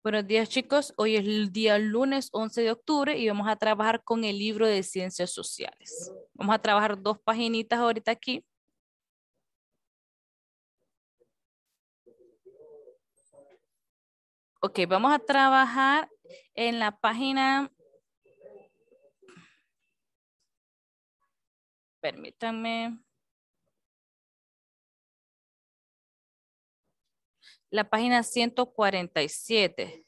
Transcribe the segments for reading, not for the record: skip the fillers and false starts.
Buenos días, chicos. Hoy es el día lunes 11 de octubre y vamos a trabajar con el libro de Ciencias Sociales. Vamos a trabajar 2 paginitas ahorita aquí. Ok, vamos a trabajar en la página. Permítanme. La página 147.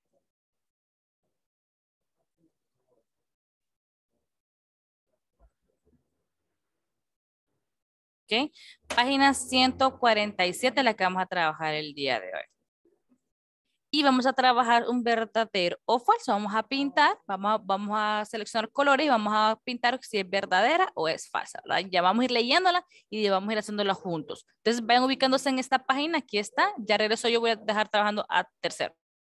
Ok, página 147 la que vamos a trabajar el día de hoy. Y vamos a trabajar un verdadero o falso. Vamos a pintar, vamos a seleccionar colores y vamos a pintar si es verdadera o es falsa, ¿verdad? Ya vamos a ir leyéndola y vamos a ir haciéndola juntos. Entonces vayan ubicándose en esta página, aquí está. Ya regreso, yo voy a dejar trabajando a tercero.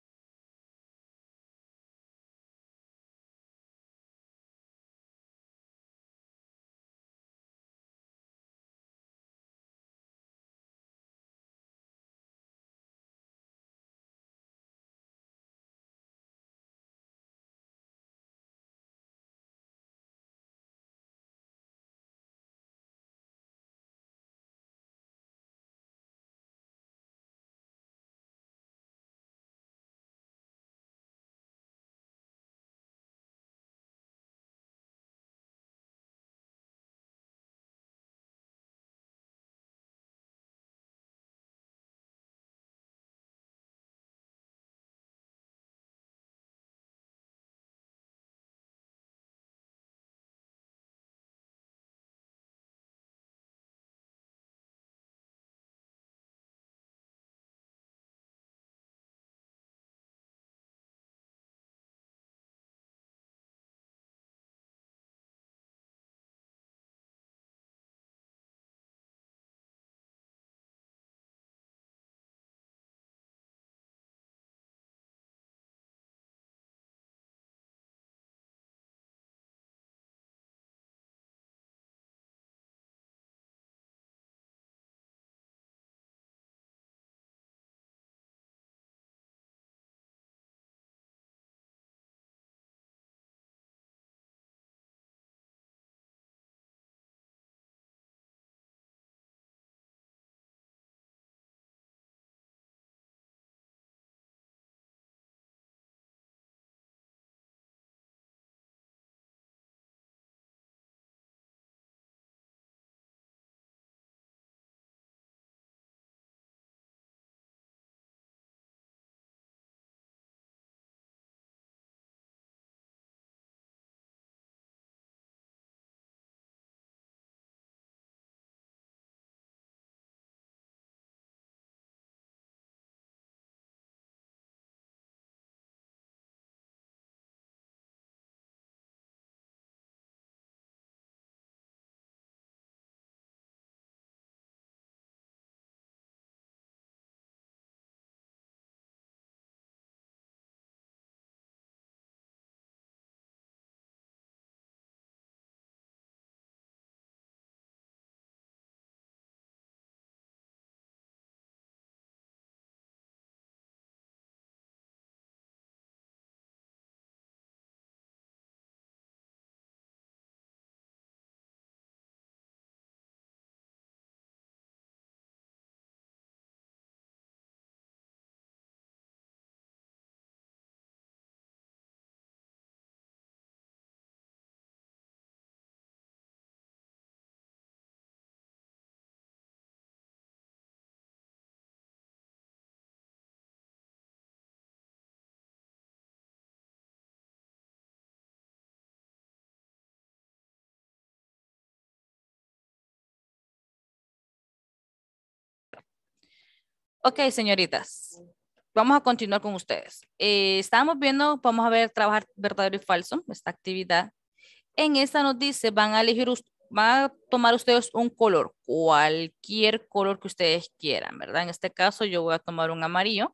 Ok, señoritas, vamos a continuar con ustedes. Estábamos viendo, vamos a ver trabajar verdadero y falso, esta actividad. En esta nos dice, van a tomar ustedes un color, cualquier color que ustedes quieran, ¿verdad? En este caso yo voy a tomar un amarillo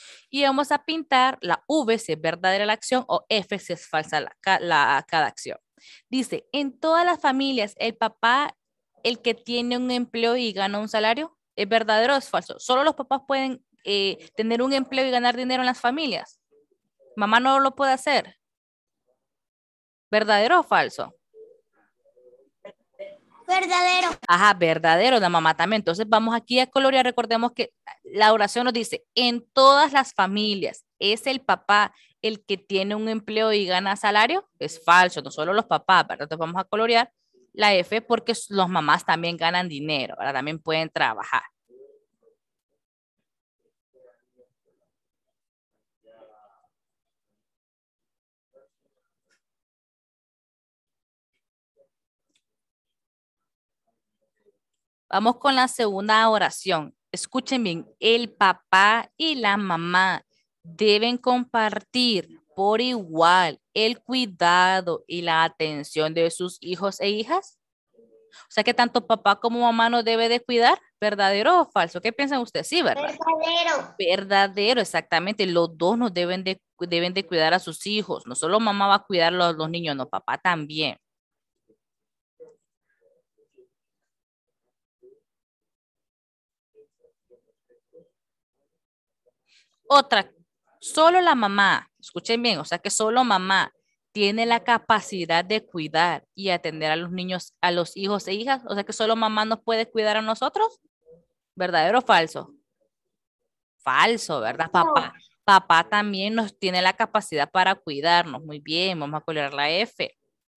y vamos a pintar la V si es verdadera la acción o F si es falsa cada acción. Dice, en todas las familias, el papá, el que tiene un empleo y gana un salario, ¿es verdadero o es falso? Solo los papás pueden tener un empleo y ganar dinero en las familias. Mamá no lo puede hacer. ¿Verdadero o falso? Verdadero. Ajá, verdadero, la mamá también. Entonces vamos aquí a colorear. Recordemos que la oración nos dice, en todas las familias, ¿es el papá el que tiene un empleo y gana salario? Es falso, no solo los papás, ¿verdad? Entonces vamos a colorear la F porque los mamás también ganan dinero, ¿verdad? También pueden trabajar. Vamos con la segunda oración. Escuchen bien, el papá y la mamá deben compartir por igual el cuidado y la atención de sus hijos e hijas. O sea que tanto papá como mamá nos debe de cuidar, ¿verdadero o falso? ¿Qué piensan ustedes? Sí, ¿verdad? Verdadero. Verdadero, exactamente. Los dos nos deben de cuidar a sus hijos. No solo mamá va a cuidar a los niños, no, papá también. Otra, solo la mamá, escuchen bien, o sea que solo mamá tiene la capacidad de cuidar y atender a los niños, a los hijos e hijas, o sea que solo mamá nos puede cuidar a nosotros, ¿verdadero o falso? Falso, ¿verdad? No. Papá también nos tiene la capacidad para cuidarnos. Muy bien, vamos a colocar la F.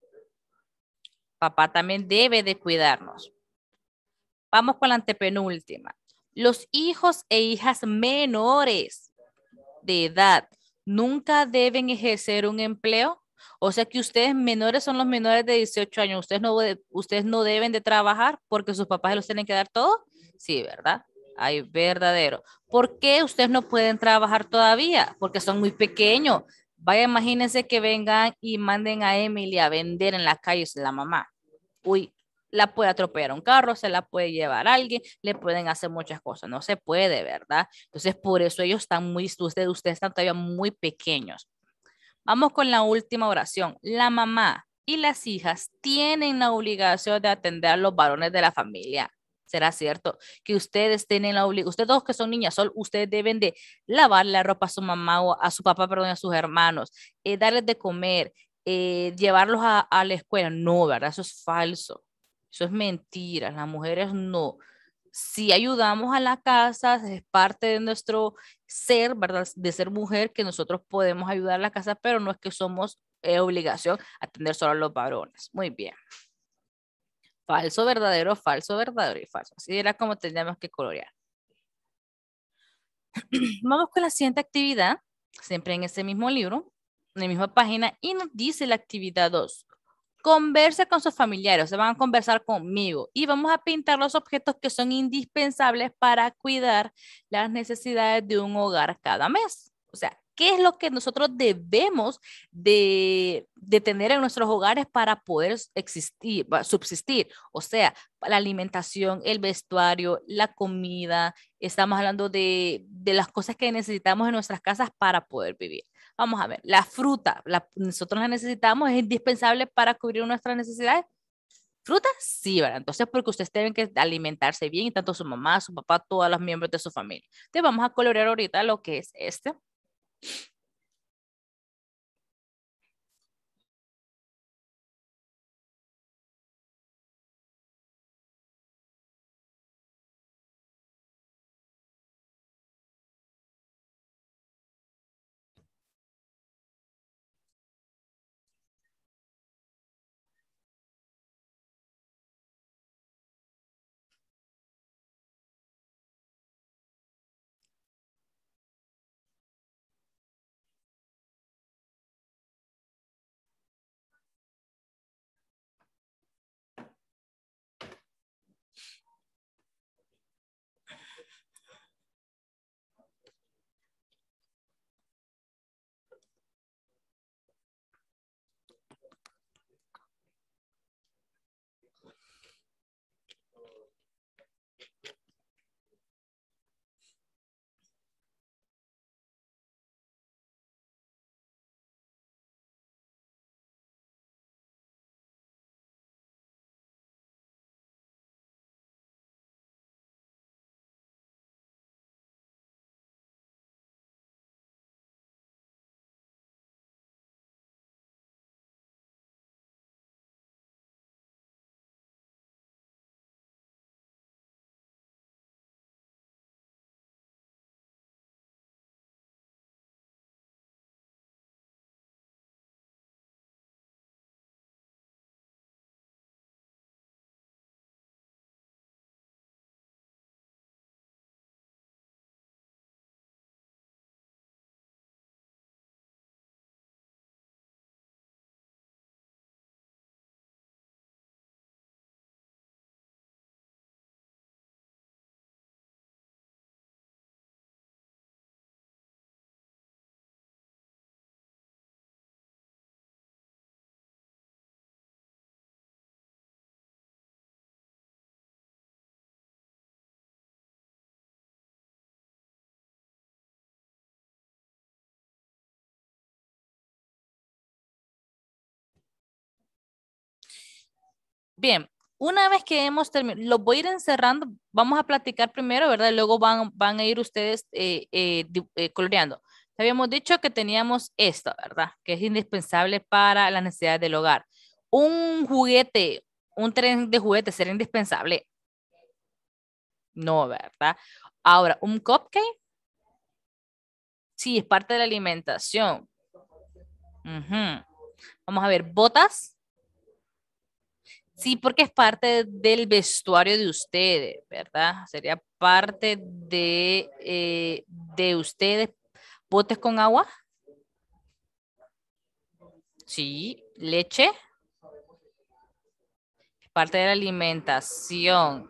Papá también debe de cuidarnos. Vamos con la antepenúltima. Los hijos e hijas menores de edad nunca deben ejercer un empleo. O sea que ustedes menores son los menores de 18 años. Ustedes no deben de trabajar porque sus papás los tienen que dar todo. Sí, ¿verdad? Ay, verdadero. ¿Por qué ustedes no pueden trabajar todavía? Porque son muy pequeños. Vaya, imagínense que vengan y manden a Emily a vender en la calle, la mamá. Uy, la puede atropellar un carro, se la puede llevar alguien, le pueden hacer muchas cosas. No se puede, ¿verdad? Entonces, por eso ellos están ustedes están todavía muy pequeños. Vamos con la última oración. La mamá y las hijas tienen la obligación de atender a los varones de la familia. ¿Será cierto que ustedes tienen la obligación, ustedes dos que son niñas, solo ustedes deben de lavar la ropa a su mamá o a su papá, perdón, a sus hermanos, darles de comer, llevarlos a la escuela? No, ¿verdad? Eso es falso. Eso es mentira. Las mujeres no. Si ayudamos a la casa, es parte de nuestro ser, ¿verdad? De ser mujer, que nosotros podemos ayudar a la casa, pero no es que somos obligación atender solo a los varones. Muy bien. Falso, verdadero y falso. Así era como tendríamos que colorear. Vamos con la siguiente actividad, siempre en ese mismo libro, en la misma página, y nos dice la actividad 2. Converse con sus familiares, se van a conversar conmigo y vamos a pintar los objetos que son indispensables para cuidar las necesidades de un hogar cada mes. O sea, ¿qué es lo que nosotros debemos de tener en nuestros hogares para poder existir, subsistir? O sea, la alimentación, el vestuario, la comida. Estamos hablando de las cosas que necesitamos en nuestras casas para poder vivir. Vamos a ver, la fruta, nosotros la necesitamos, es indispensable para cubrir nuestras necesidades. ¿Fruta? Sí, ¿verdad? Entonces, porque ustedes tienen que alimentarse bien, y tanto su mamá, su papá, todos los miembros de su familia. Entonces, vamos a colorear ahorita lo que es este. Bien, una vez que hemos terminado, los voy a ir encerrando, vamos a platicar primero, ¿verdad? Y luego van a ir ustedes coloreando. Habíamos dicho que teníamos esto, ¿verdad? Que es indispensable para las necesidades del hogar. Un juguete, un tren de juguete será indispensable. No, ¿verdad? Ahora, un cupcake, sí, es parte de la alimentación. Ujú. Vamos a ver, botas. Sí, porque es parte del vestuario de ustedes, ¿verdad? Sería parte de ustedes. ¿Botes con agua? Sí. ¿Leche? Parte de la alimentación.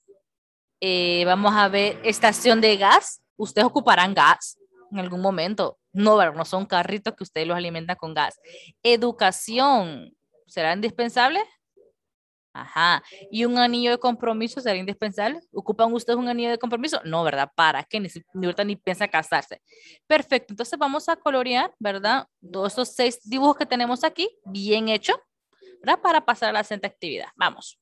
Vamos a ver, estación de gas. Ustedes ocuparán gas en algún momento. No, ¿verdad? No son carritos que ustedes los alimentan con gas. Educación. ¿Será indispensable? Ajá. ¿Y un anillo de compromiso será indispensable? ¿Ocupan ustedes un anillo de compromiso? No, ¿verdad? ¿Para qué? Ni ahorita ni piensa casarse. Perfecto. Entonces vamos a colorear, ¿verdad? Todos esos 6 dibujos que tenemos aquí, bien hecho, ¿verdad? Para pasar a la siguiente actividad. Vamos.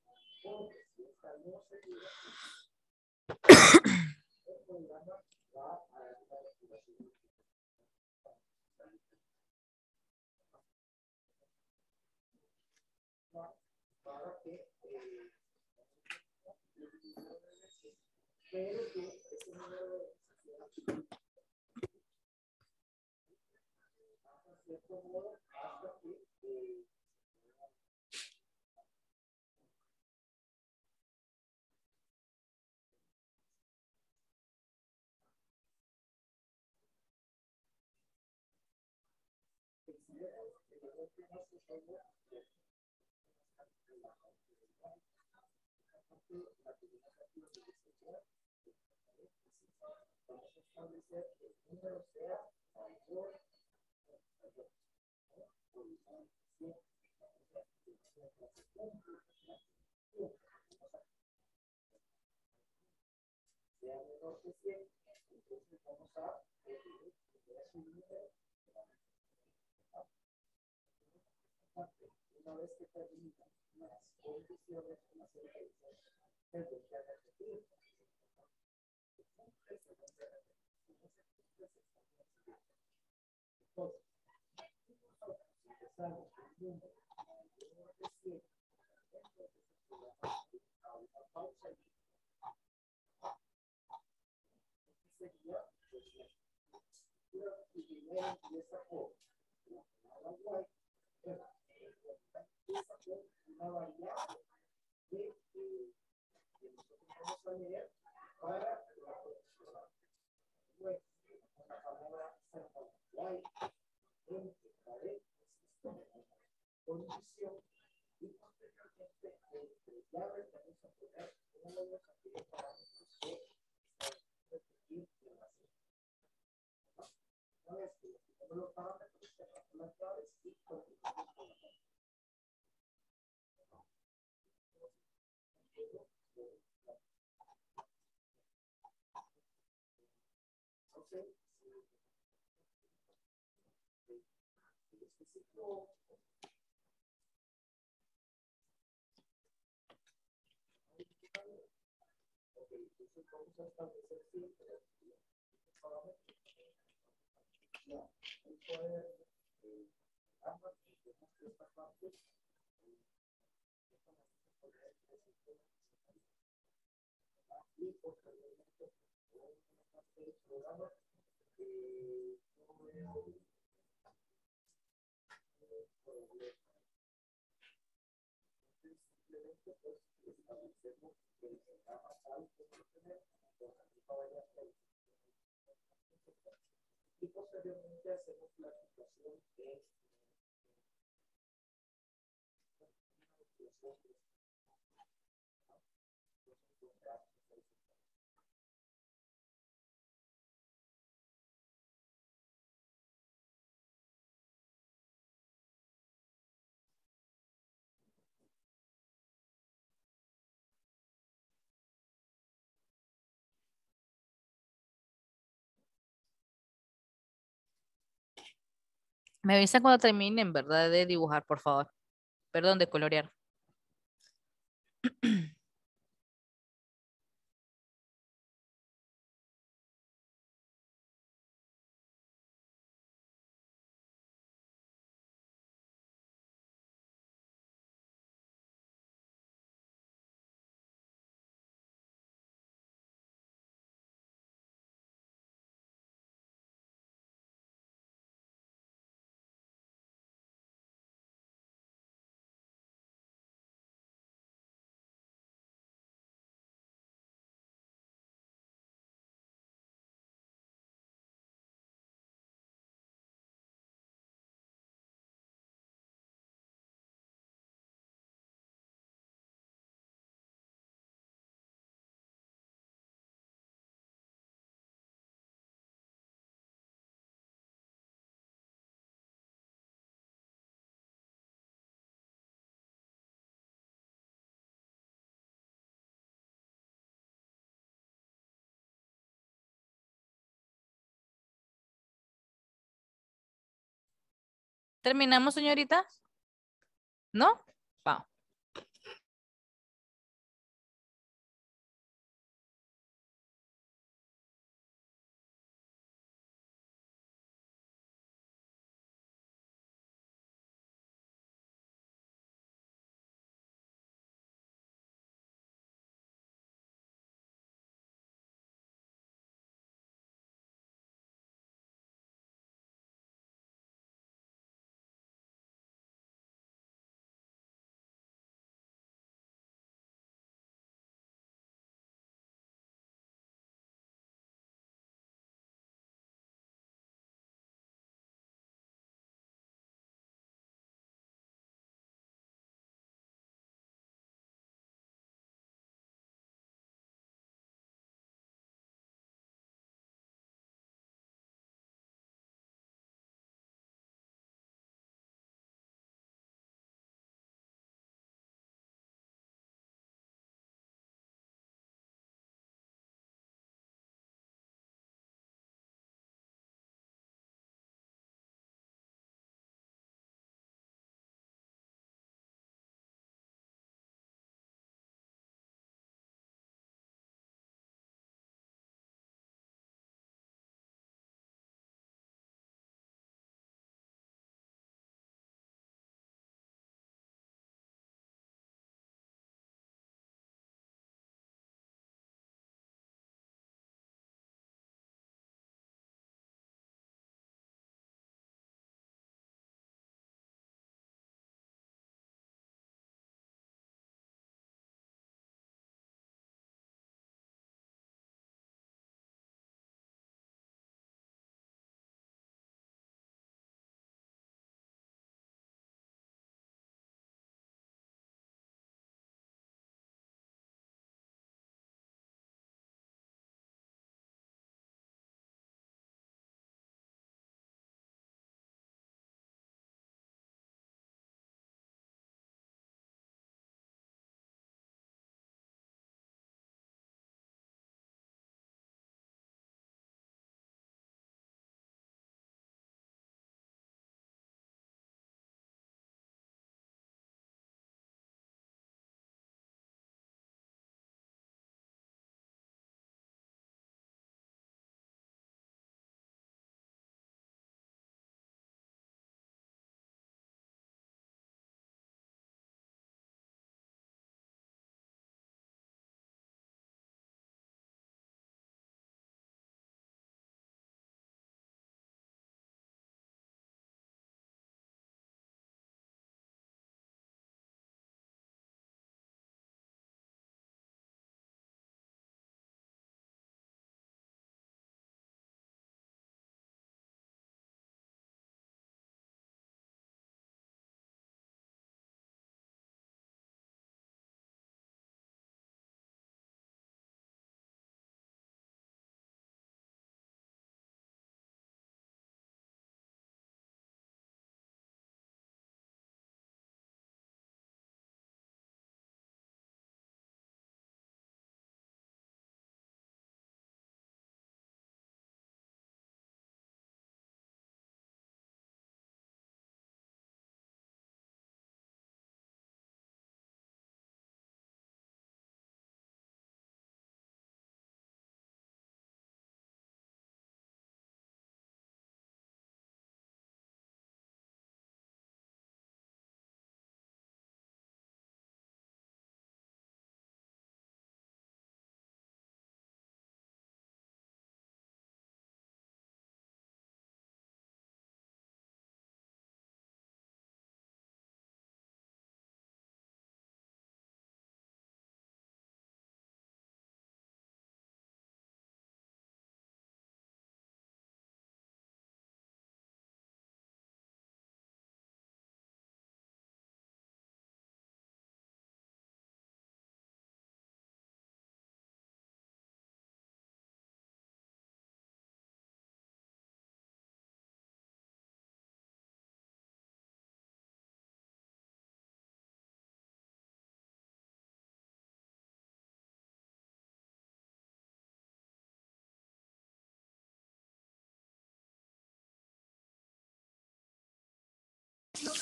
Me avisan cuando terminen, ¿verdad? De dibujar, por favor. Perdón, de colorear. ¿Terminamos, señorita? ¿No? Va.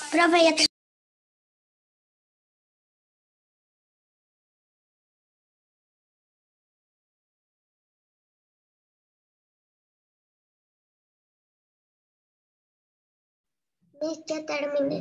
Profe, ya ya terminé.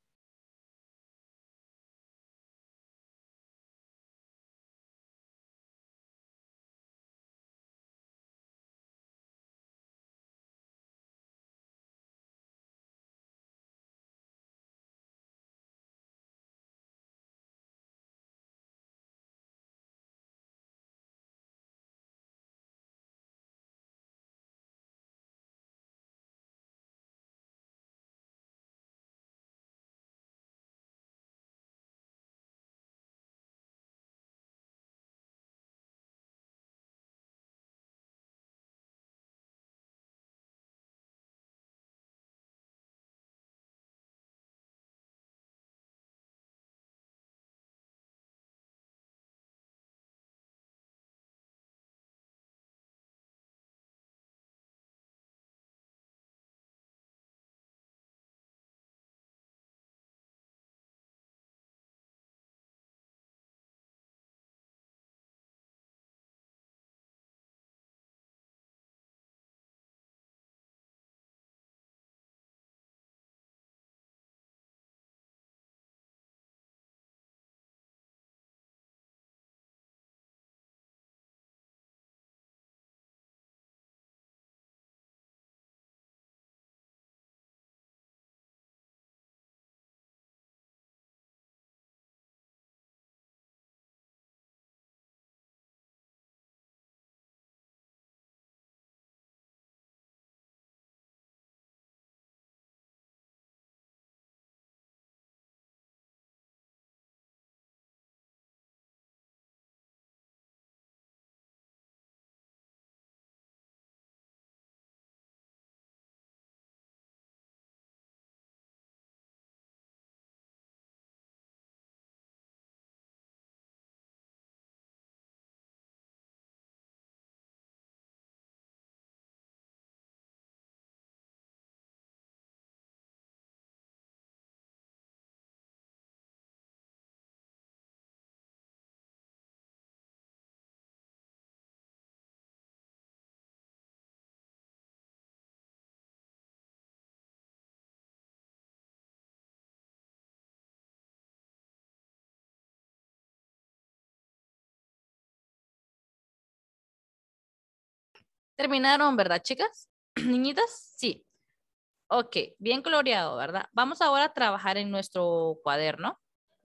¿Terminaron, verdad, chicas? ¿Niñitas? Sí. Ok, bien coloreado, ¿verdad? Vamos ahora a trabajar en nuestro cuaderno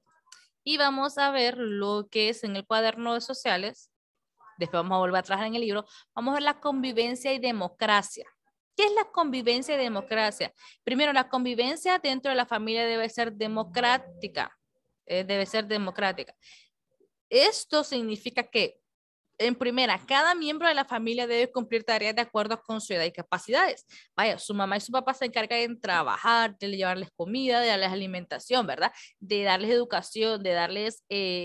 y vamos a ver lo que es en el cuaderno de sociales. Después vamos a volver a trabajar en el libro. Vamos a ver la convivencia y democracia. ¿Qué es la convivencia y democracia? Primero, la convivencia dentro de la familia debe ser democrática. Debe ser democrática. Esto significa que en primera, cada miembro de la familia debe cumplir tareas de acuerdo con su edad y capacidades. Vaya, su mamá y su papá se encargan de trabajar, de llevarles comida, de darles alimentación, ¿verdad? De darles educación, de darles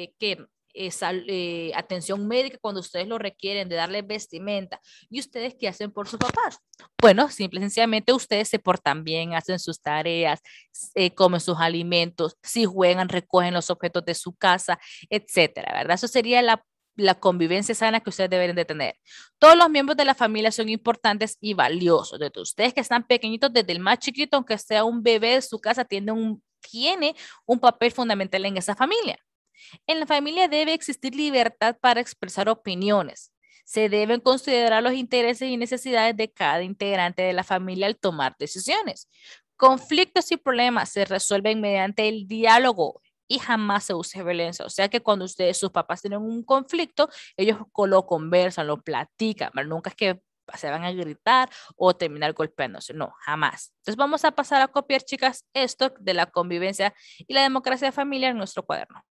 atención médica cuando ustedes lo requieren, de darles vestimenta. ¿Y ustedes qué hacen por sus papás? Bueno, simple y sencillamente ustedes se portan bien, hacen sus tareas, comen sus alimentos, si juegan, recogen los objetos de su casa, etcétera, ¿verdad? Eso sería la convivencia sana que ustedes deben de tener. Todos los miembros de la familia son importantes y valiosos. Desde ustedes que están pequeñitos, desde el más chiquito, aunque sea un bebé de su casa, tiene un papel fundamental en esa familia. En la familia debe existir libertad para expresar opiniones. Se deben considerar los intereses y necesidades de cada integrante de la familia al tomar decisiones. Conflictos y problemas se resuelven mediante el diálogo y jamás se use violencia. O sea que cuando ustedes, sus papás tienen un conflicto, ellos lo conversan, lo platican, pero nunca es que se van a gritar o terminar golpeándose. No, jamás. Entonces vamos a pasar a copiar, chicas, esto de la convivencia y la democracia familiar en nuestro cuaderno.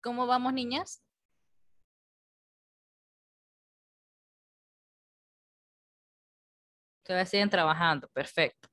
¿Cómo vamos, niñas? Todavía siguen trabajando. Perfecto.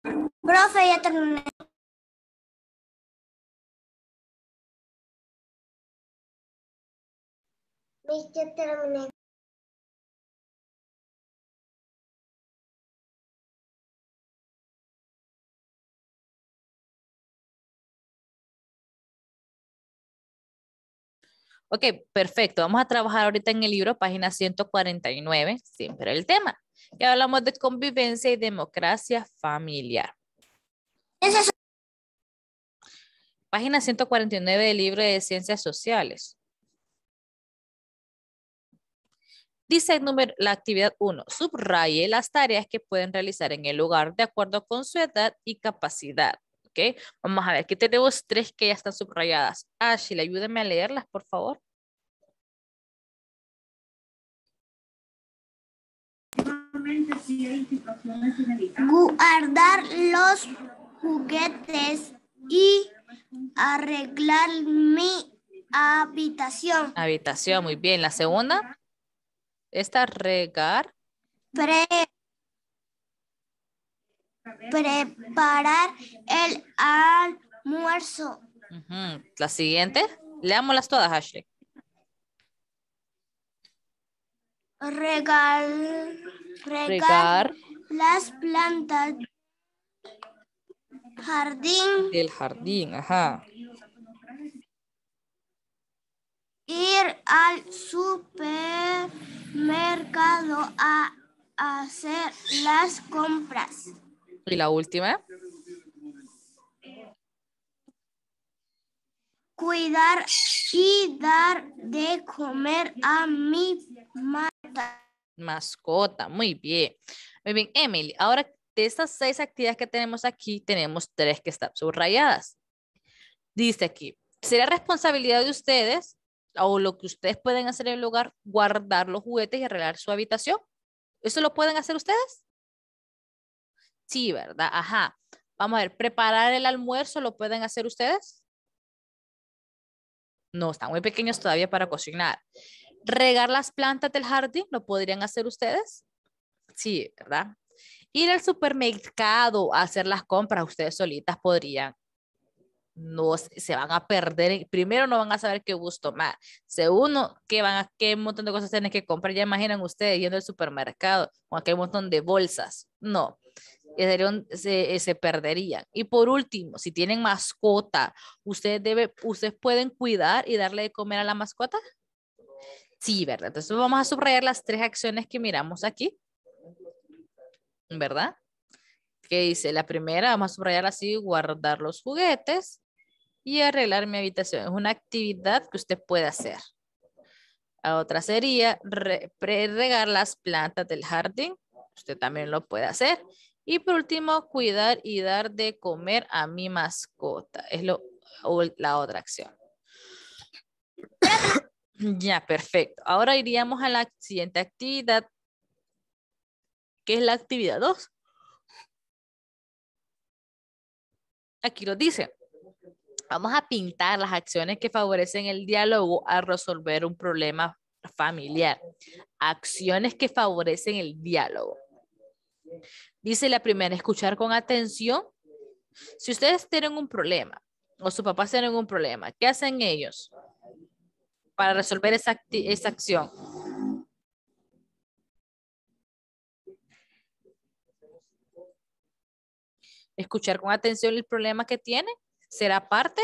Profe, ya terminé. Ya terminé. Ok, perfecto. Vamos a trabajar ahorita en el libro, página 149, siempre el tema. Ya hablamos de convivencia y democracia familiar. Página 149 del libro de Ciencias Sociales. Dice la actividad 1, subraye las tareas que pueden realizar en el hogar de acuerdo con su edad y capacidad. ¿Ok? Vamos a ver, aquí tenemos 3 que ya están subrayadas. Ashley, ayúdame a leerlas, por favor. Guardar los juguetes y arreglar mi habitación. Habitación, muy bien. La segunda, esta regar. Preparar el almuerzo. La siguiente, leámoslas todas, Ashley. Regar las plantas jardín. Del jardín, ajá. Ir al supermercado a hacer las compras. Y la última. Cuidar y dar de comer a mi Mascota, muy bien. Muy bien, Emily. Ahora, de estas 6 actividades que tenemos aquí, tenemos 3 que están subrayadas. Dice aquí, ¿será responsabilidad de ustedes o lo que ustedes pueden hacer en el hogar, guardar los juguetes y arreglar su habitación? ¿Eso lo pueden hacer ustedes? Sí, ¿verdad? Ajá. Vamos a ver, ¿preparar el almuerzo lo pueden hacer ustedes? No, están muy pequeños todavía para cocinar. ¿Regar las plantas del jardín lo podrían hacer ustedes? Sí, ¿verdad? Ir al supermercado a hacer las compras, ustedes solitas podrían. No se van a perder. Primero, no van a saber qué bus tomar. Segundo, qué montón de cosas tienen que comprar. Ya imaginan ustedes yendo al supermercado con aquel montón de bolsas. No, se perderían. Y por último, si tienen mascota, ustedes pueden cuidar y darle de comer a la mascota. Sí, ¿verdad? Entonces vamos a subrayar las 3 acciones que miramos aquí. ¿Verdad? Que dice, la primera, vamos a subrayar así, guardar los juguetes y arreglar mi habitación. Es una actividad que usted puede hacer. La otra sería regar las plantas del jardín. Usted también lo puede hacer. Y por último, cuidar y dar de comer a mi mascota. Es la otra acción. Ya, perfecto. Ahora iríamos a la siguiente actividad, que es la actividad 2. Aquí lo dice. Vamos a pintar las acciones que favorecen el diálogo a resolver un problema familiar. Acciones que favorecen el diálogo. Dice la primera, escuchar con atención. Si ustedes tienen un problema o sus papás tienen un problema, ¿qué hacen ellos para resolver esa acción? Escuchar con atención el problema que tiene. ¿Será parte?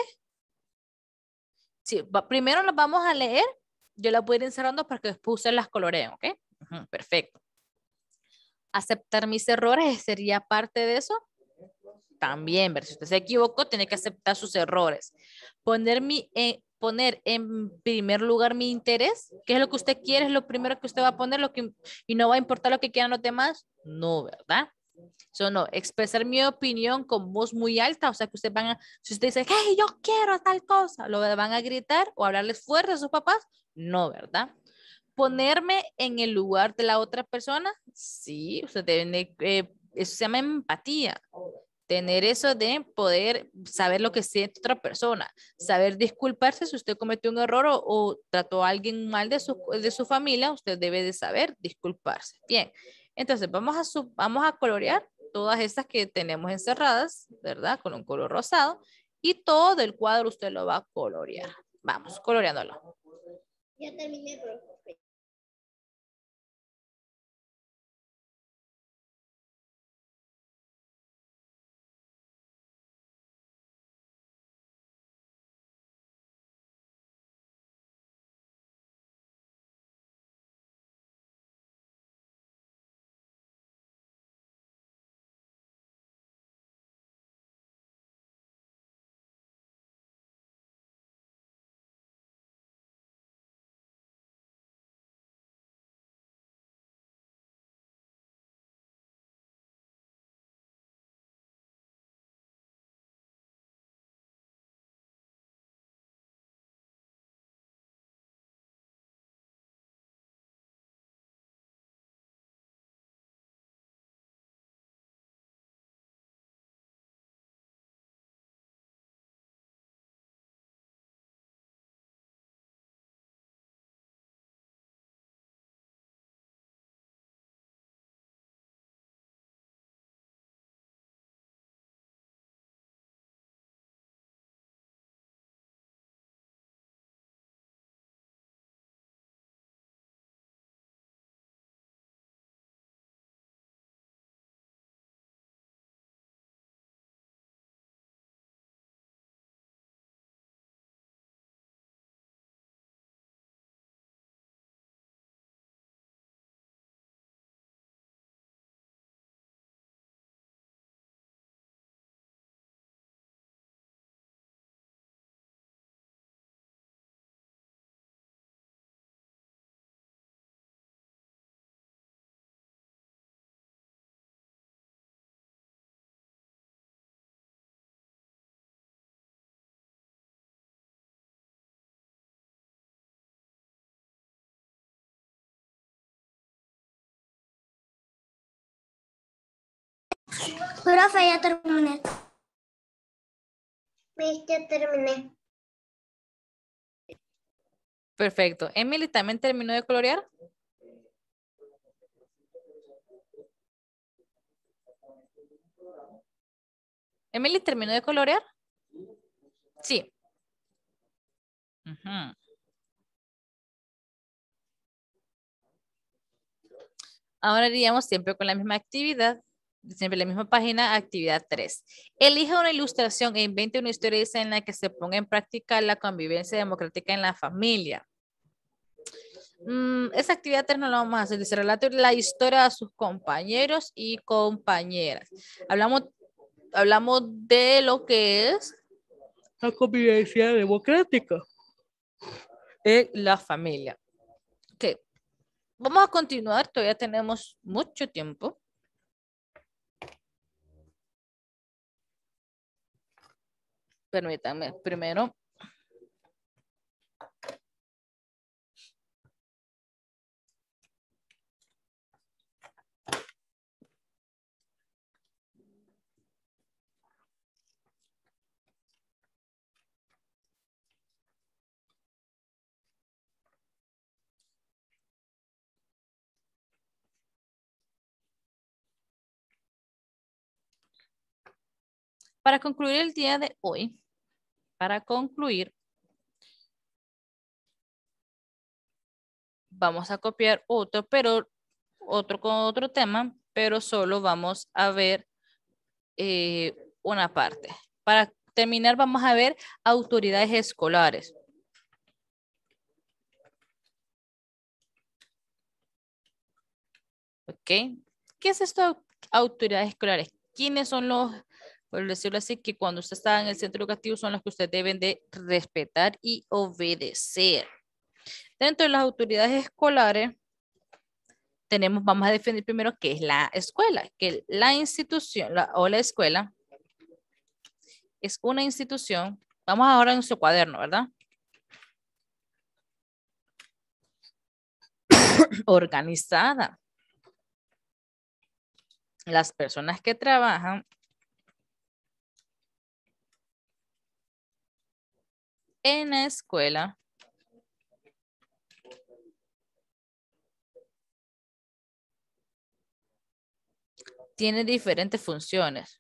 Sí, primero las vamos a leer. Yo las voy a ir encerrando para que después ustedes las coloreen, ¿ok? Perfecto. Aceptar mis errores sería parte de eso. También, ver si usted se equivocó, tiene que aceptar sus errores. Poner en primer lugar mi interés, ¿qué es lo que usted quiere? Es lo primero que usted va a poner, y no va a importar lo que quieran los demás. No, ¿verdad? Eso no, expresar mi opinión con voz muy alta, o sea que si usted dice, hey, yo quiero tal cosa, ¿lo van a gritar o hablarles fuerte a sus papás? No, ¿verdad? Ponerme en el lugar de la otra persona, sí, usted debe, eso se llama empatía. Tener eso de poder saber lo que siente otra persona, saber disculparse si usted cometió un error o trató a alguien mal de su familia, usted debe de saber disculparse. Bien, entonces vamos a colorear. todas estas que tenemos encerradas, ¿verdad? Con un color rosado. Y todo el cuadro usted lo va a colorear. Vamos, coloreándolo. Ya terminé, profe. Profe, ya terminé. Ya terminé. Perfecto. Emily, ¿también terminó de colorear? Emily, ¿terminó de colorear? Sí. Ujú. Ahora iríamos siempre con la misma actividad, siempre la misma página, actividad 3. Elija una ilustración e invente una historia en la que se ponga en práctica la convivencia democrática en la familia. Esa actividad 3 no la vamos a hacer. Dice, relate la historia a sus compañeros y compañeras. Hablamos de lo que es la convivencia democrática en la familia. Ok. Vamos a continuar, todavía tenemos mucho tiempo. Permítanme, primero. Para concluir el día de hoy, vamos a copiar otro con otro tema, pero solo vamos a ver una parte. Para terminar, vamos a ver autoridades escolares. ¿Ok? ¿Qué es esto, autoridades escolares? ¿Quiénes son los, por decirlo así, que cuando usted está en el centro educativo son los que usted deben de respetar y obedecer? Dentro de las autoridades escolares, vamos a definir primero qué es la escuela, que la institución o la escuela es una institución, vamos ahora en su cuaderno, ¿verdad? Organizada. Las personas que trabajan en la escuela Tiene diferentes funciones.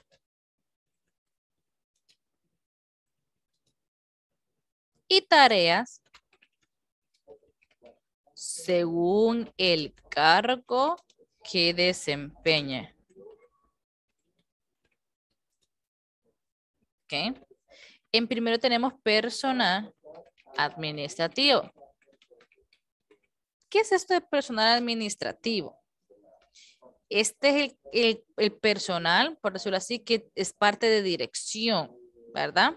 Y tareas según el cargo que desempeñe. ¿Ok? En primero tenemos personal administrativo. ¿Qué es esto de personal administrativo? Este es el personal, por decirlo así, que es parte de dirección, ¿verdad?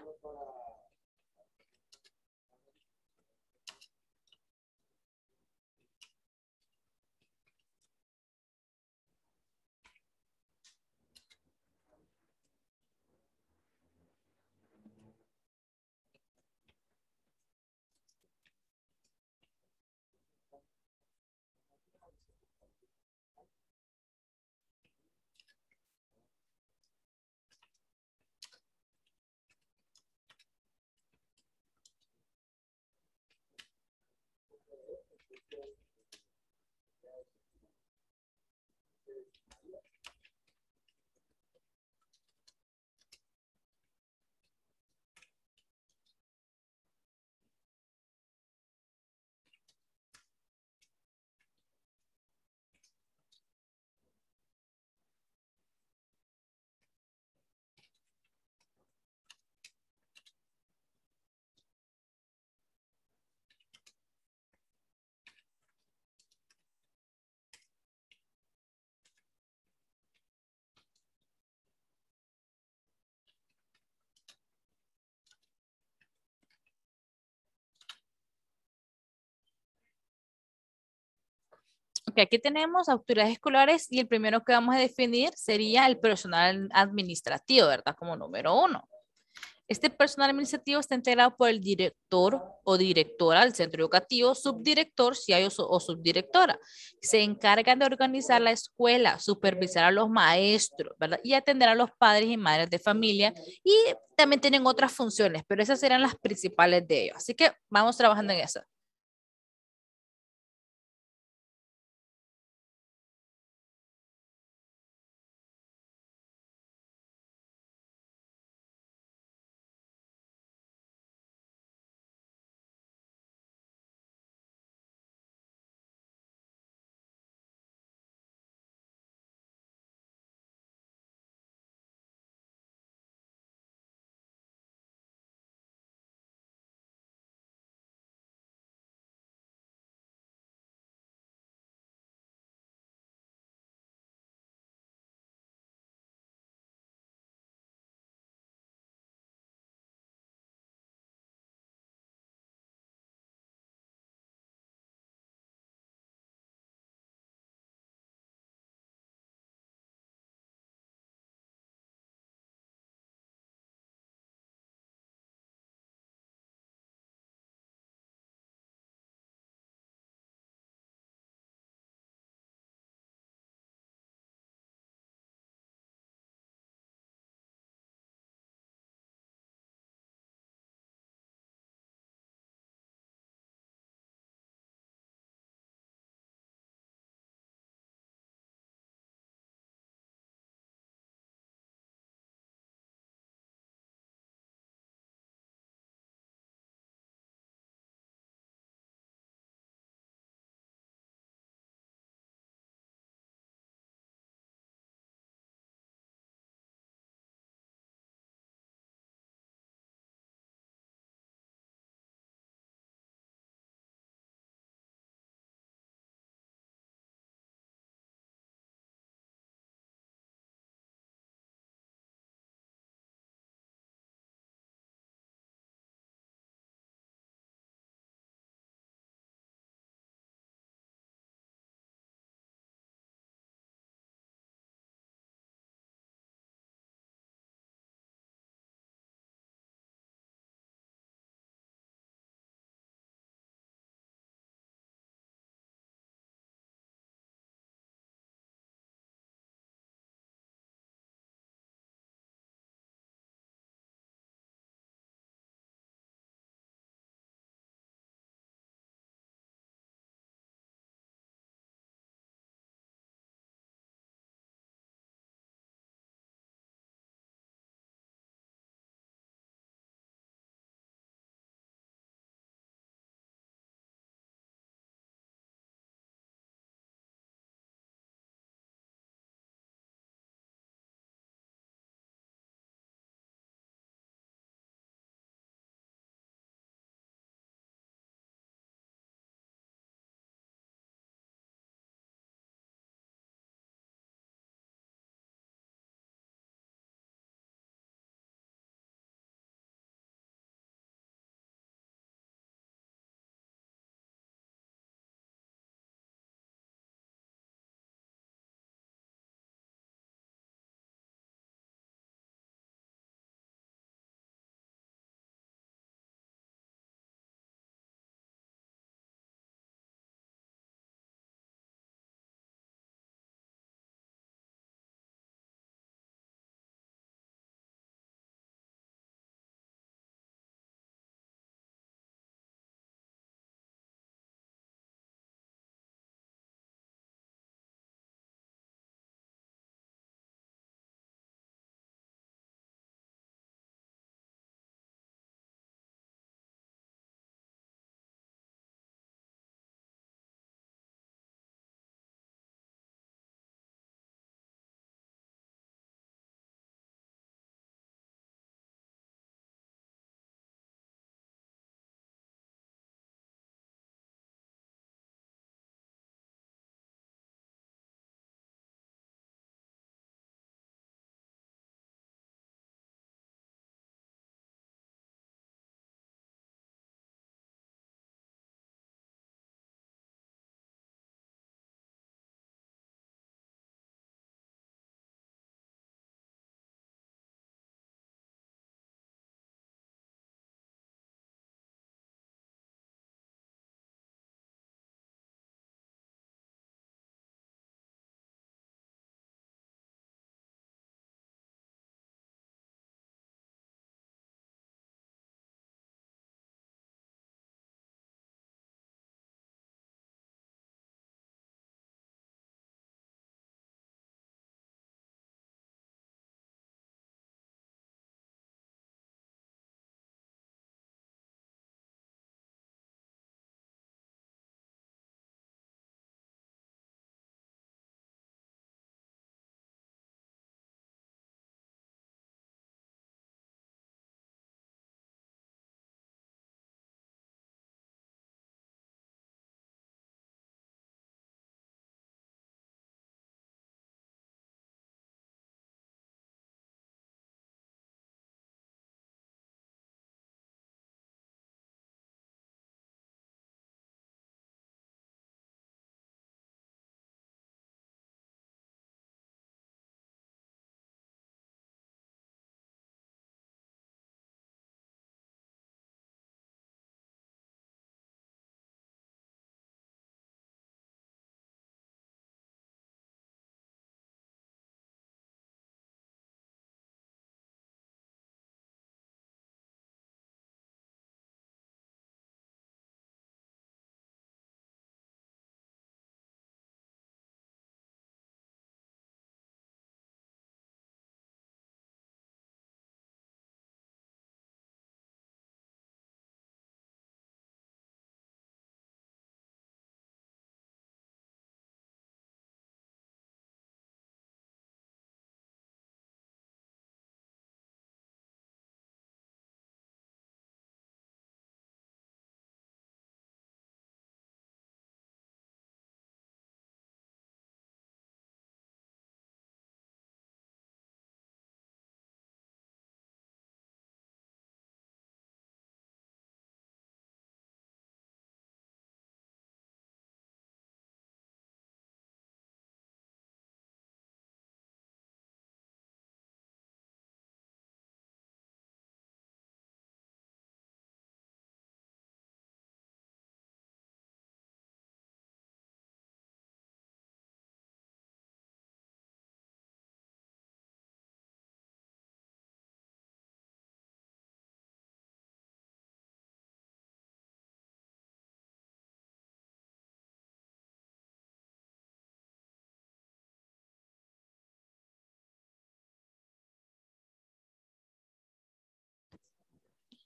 Ok, aquí tenemos autoridades escolares y el primero que vamos a definir sería el personal administrativo, ¿verdad? Como número uno. Este personal administrativo está integrado por el director o directora del centro educativo, subdirector, si hay o subdirectora. Se encargan de organizar la escuela, supervisar a los maestros, ¿verdad? Y atender a los padres y madres de familia. Y también tienen otras funciones, pero esas serán las principales de ellos. Así que vamos trabajando en eso.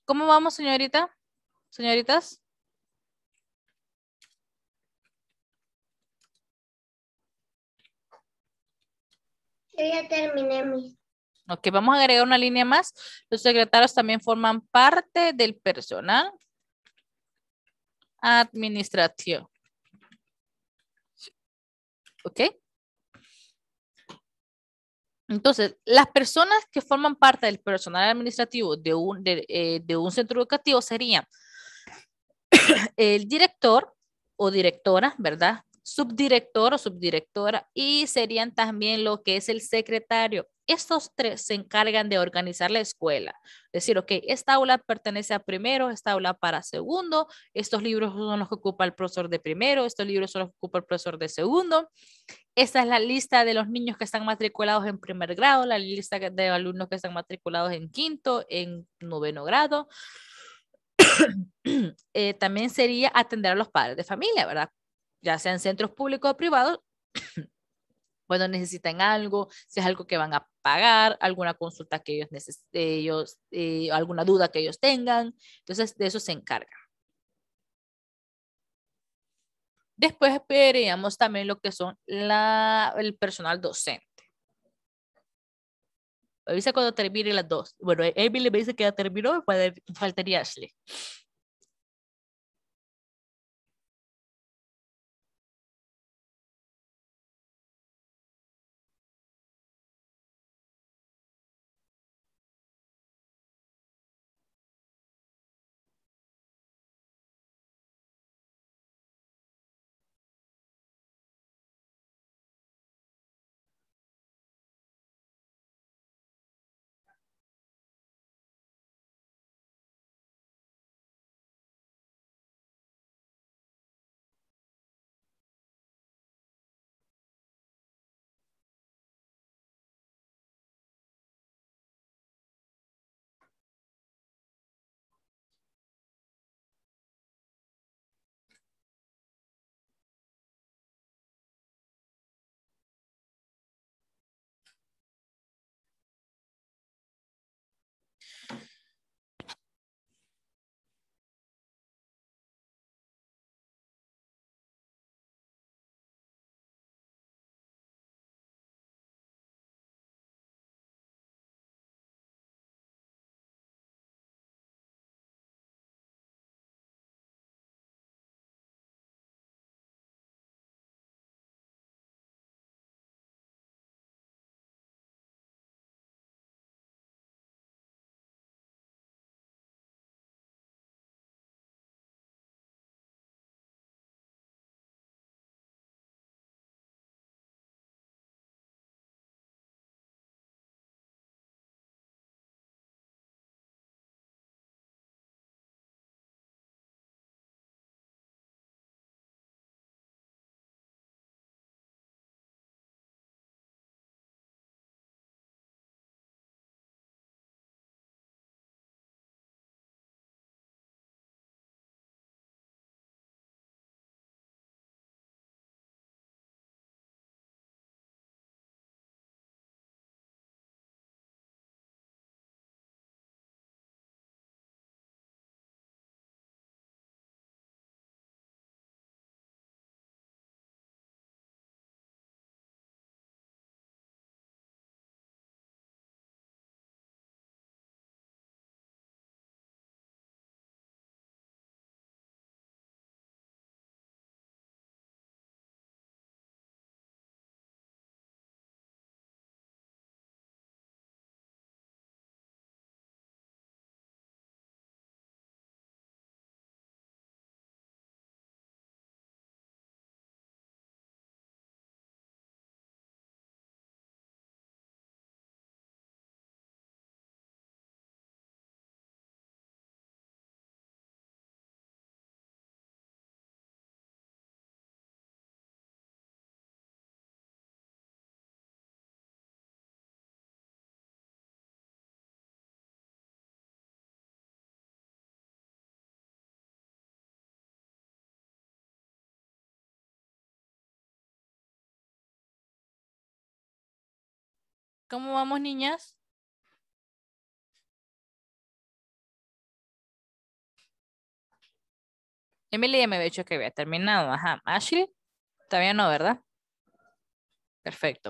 ¿Cómo vamos, señorita? Señoritas. Yo ya terminé Ok, vamos a agregar una línea más. Los secretarios también forman parte del personal administrativo. ¿Ok? Entonces, las personas que forman parte del personal administrativo de un centro educativo serían el director o directora, ¿verdad? Subdirector o subdirectora y serían también lo que es el secretario. Estos tres se encargan de organizar la escuela. Decir, ok, esta aula pertenece a primero, esta aula para segundo, estos libros son los que ocupa el profesor de primero, estos libros son los que ocupa el profesor de segundo. Esta es la lista de los niños que están matriculados en primer grado, la lista de alumnos que están matriculados en quinto, en noveno grado. También sería atender a los padres de familia, ¿verdad? Ya sean centros públicos o privados, cuando necesiten algo, si es algo que van a pagar, alguna consulta que alguna duda que ellos tengan. Entonces, de eso se encarga. Después veríamos también lo que son el personal docente. Avisa cuando termine las dos. Bueno, Emily me dice que ya terminó, faltaría Ashley. ¿Cómo vamos, niñas? Emily ya me había dicho que había terminado. Ajá. Ashley, todavía no, ¿verdad? Perfecto.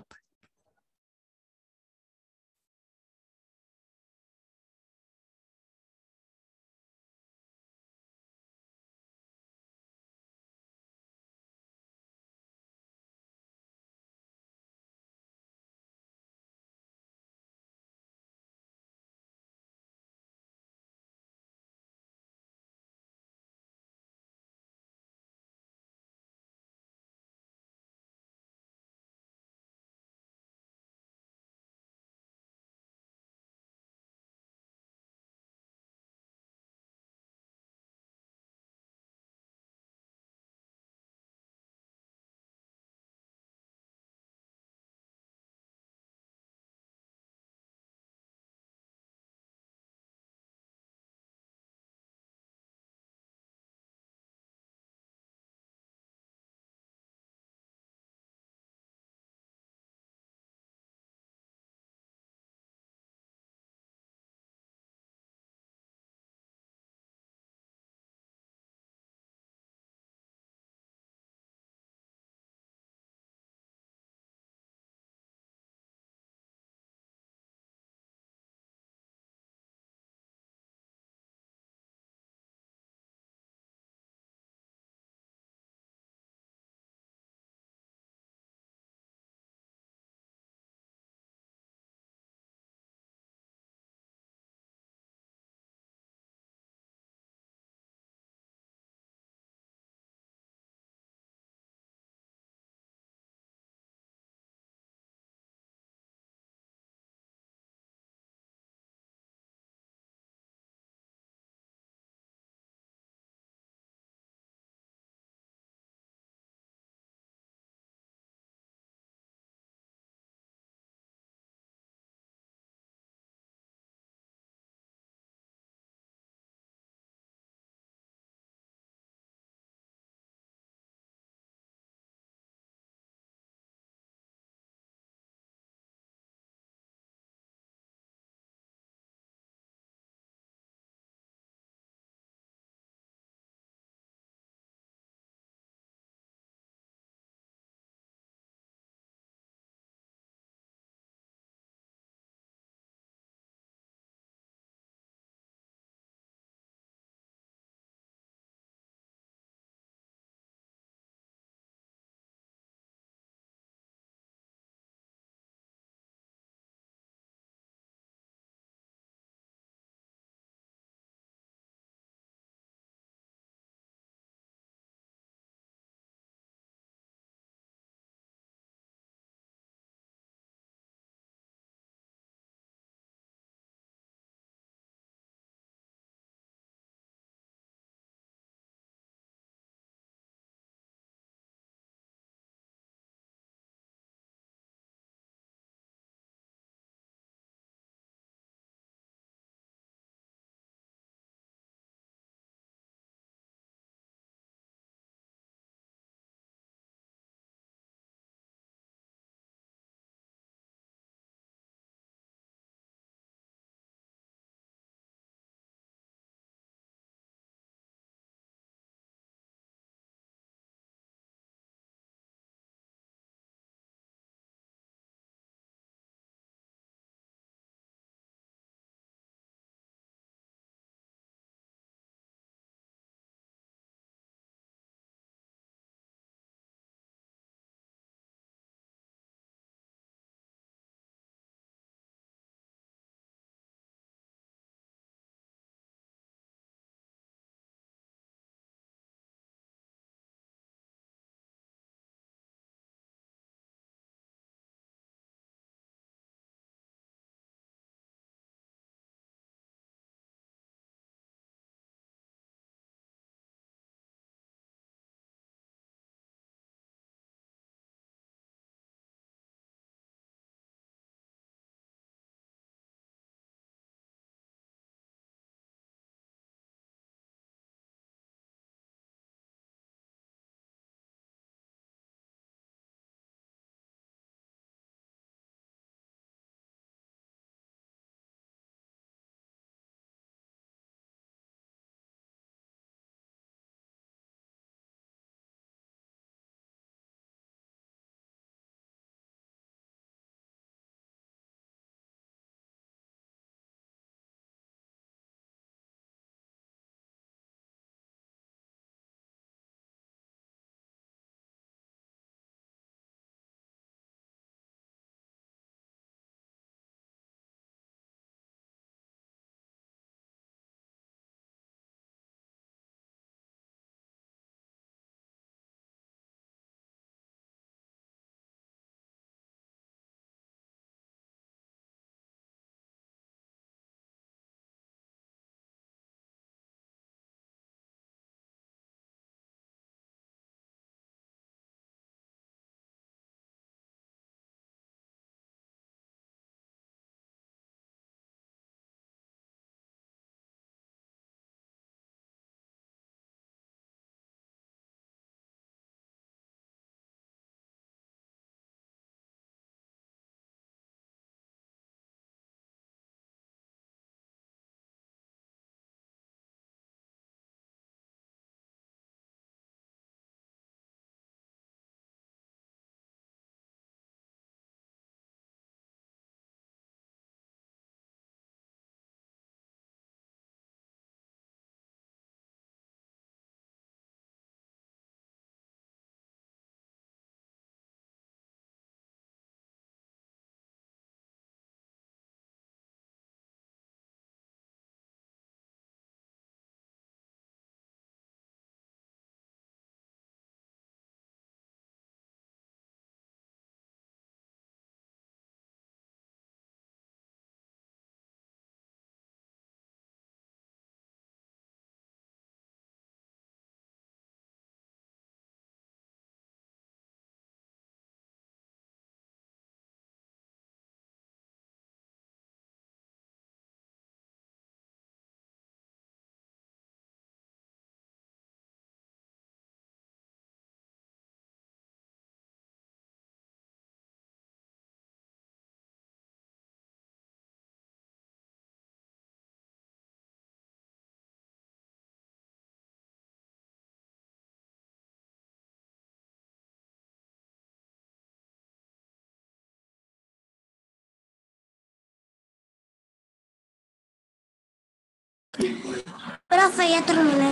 Profe, ya terminé.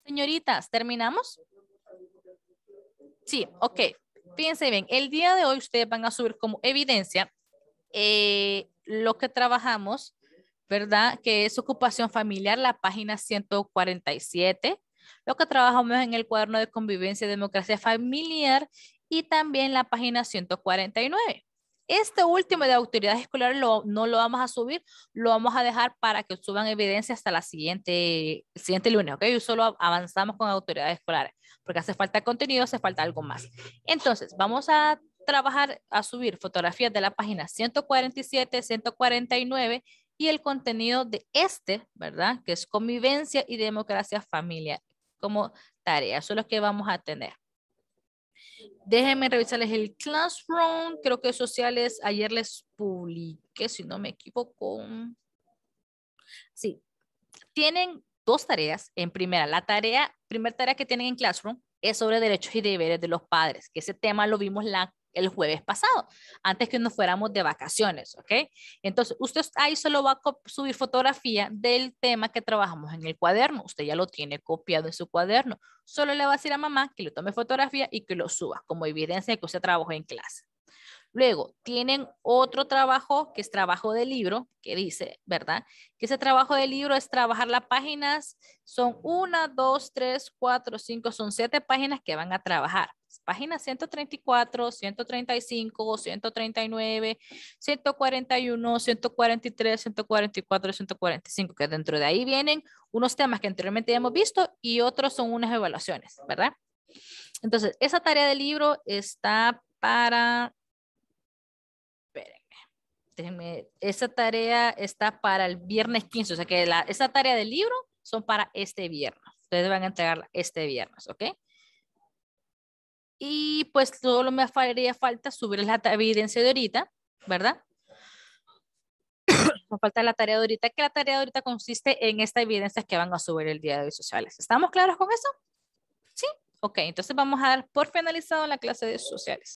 Señoritas, ¿terminamos? Sí, ok. Fíjense bien, el día de hoy ustedes van a subir como evidencia lo que trabajamos, ¿verdad? Que es ocupación familiar, la página 147. Lo que trabajamos en el cuaderno de convivencia y democracia familiar y también la página 149. Este último de autoridades escolares no lo vamos a subir, lo vamos a dejar para que suban evidencia hasta el siguiente lunes, ¿ok? Y solo avanzamos con autoridades escolares, porque hace falta contenido, hace falta algo más. Entonces, vamos a trabajar, a subir fotografías de la página 147, 149 y el contenido de ¿verdad? Que es convivencia y democracia familiar como tarea. Eso es lo que vamos a tener. Déjenme revisarles el Classroom. Creo que sociales ayer les publiqué, si no me equivoco. Sí, tienen dos tareas. En primera, primera tarea que tienen en Classroom es sobre derechos y deberes de los padres, que ese tema lo vimos el jueves pasado, antes que nos fuéramos de vacaciones, ¿ok? Entonces, usted ahí solo va a subir fotografía del tema que trabajamos en el cuaderno. Usted ya lo tiene copiado en su cuaderno. Solo le va a decir a mamá que le tome fotografía y que lo suba como evidencia de que usted trabajó en clase. Luego, tienen otro trabajo que es trabajo de libro, que dice, ¿verdad? Que ese trabajo de libro es trabajar las páginas, son 1, 2, 3, 4, 5, son 7 páginas que van a trabajar. Páginas 134, 135, 139, 141, 143, 144, 145, que dentro de ahí vienen unos temas que anteriormente ya hemos visto y otros son unas evaluaciones, ¿verdad? Entonces, esa tarea de libro está para... esa tarea está para el viernes 15, o sea que esa tarea del libro son para este viernes. Ustedes van a entregar este viernes, ¿ok? Y pues solo me haría falta subir la evidencia de ahorita, ¿verdad? Me falta la tarea de ahorita, que la tarea de ahorita consiste en esta evidencia que van a subir el día de hoy sociales. ¿Estamos claros con eso? Sí. Ok, entonces vamos a dar por finalizado la clase de sociales.